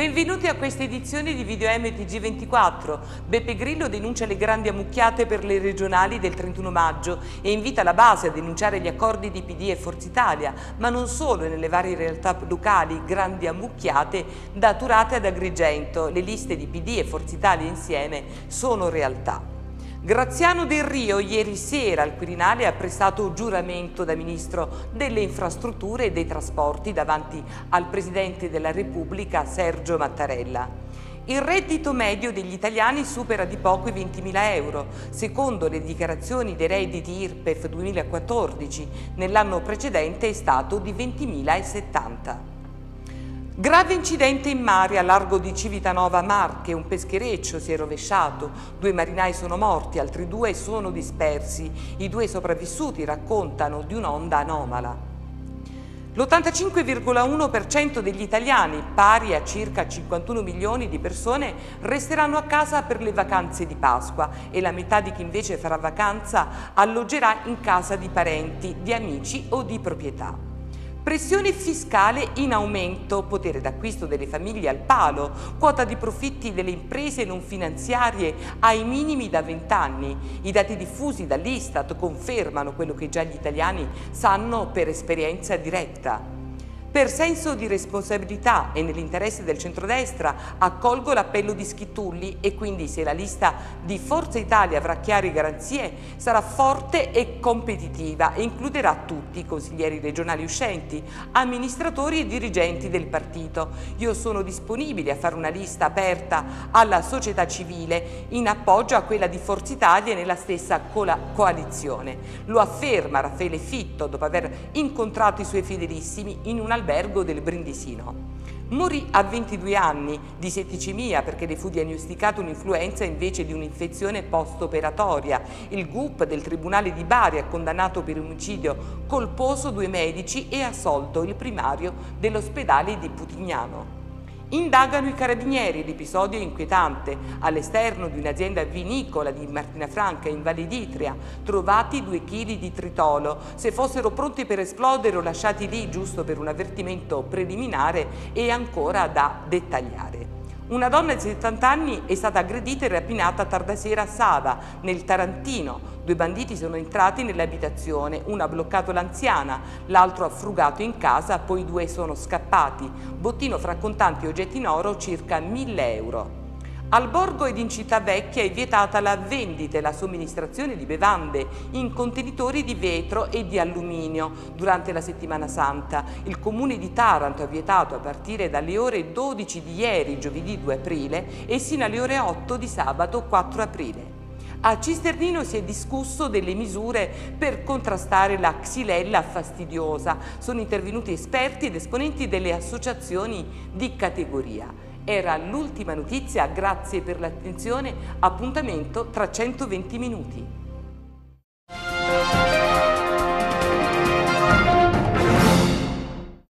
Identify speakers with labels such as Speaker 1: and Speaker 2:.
Speaker 1: Benvenuti a questa edizione di Video MTG24. Beppe Grillo denuncia le grandi ammucchiate per le regionali del 31 maggio e invita la base a denunciare gli accordi di PD e Forza Italia, ma non solo, nelle varie realtà locali grandi ammucchiate da Turate ad Agrigento. Le liste di PD e Forza Italia insieme sono realtà. Graziano Del Rio ieri sera al Quirinale ha prestato giuramento da Ministro delle Infrastrutture e dei Trasporti davanti al Presidente della Repubblica Sergio Mattarella. Il reddito medio degli italiani supera di poco i 20.000 euro, secondo le dichiarazioni dei redditi IRPEF 2014, nell'anno precedente è stato di 20.070. Grave incidente in mare a largo di Civitanova Marche, un peschereccio si è rovesciato, 2 marinai sono morti, altri 2 sono dispersi. I 2 sopravvissuti raccontano di un'onda anomala. L'85,1% degli italiani, pari a circa 51 milioni di persone, resteranno a casa per le vacanze di Pasqua e la metà di chi invece farà vacanza alloggerà in casa di parenti, di amici o di proprietà. Pressione fiscale in aumento, potere d'acquisto delle famiglie al palo, quota di profitti delle imprese non finanziarie ai minimi da 20 anni. I dati diffusi dall'Istat confermano quello che già gli italiani sanno per esperienza diretta. Per senso di responsabilità e nell'interesse del centrodestra accolgo l'appello di Schittulli e quindi se la lista di Forza Italia avrà chiare garanzie sarà forte e competitiva e includerà tutti i consiglieri regionali uscenti, amministratori e dirigenti del partito. Io sono disponibile a fare una lista aperta alla società civile in appoggio a quella di Forza Italia e nella stessa coalizione. Lo afferma Raffaele Fitto dopo aver incontrato i suoi fedelissimi in un albergo del Brindisino. Morì a 22 anni di setticemia perché le fu diagnosticata un'influenza invece di un'infezione post-operatoria. Il GUP del Tribunale di Bari ha condannato per omicidio colposo 2 medici e assolto il primario dell'ospedale di Putignano. Indagano i carabinieri, l'episodio è inquietante. All'esterno di un'azienda vinicola di Martinafranca in Valle d'Itria, trovati 2 kg di tritolo. Se fossero pronti per esplodere o lasciati lì giusto per un avvertimento preliminare è ancora da dettagliare. Una donna di 70 anni è stata aggredita e rapinata tarda sera a Sava, nel Tarantino. 2 banditi sono entrati nell'abitazione, uno ha bloccato l'anziana, l'altro ha frugato in casa, poi 2 sono scappati. Bottino fra contanti e oggetti in oro circa 1.000 euro. Al Borgo ed in Città Vecchia è vietata la vendita e la somministrazione di bevande in contenitori di vetro e di alluminio durante la Settimana Santa. Il Comune di Taranto ha vietato a partire dalle ore 12 di ieri, giovedì 2 aprile, e sino alle ore 8 di sabato 4 aprile. A Cisternino si è discusso delle misure per contrastare la xylella fastidiosa. Sono intervenuti esperti ed esponenti delle associazioni di categoria. Era l'ultima notizia, grazie per l'attenzione, appuntamento tra 120 minuti.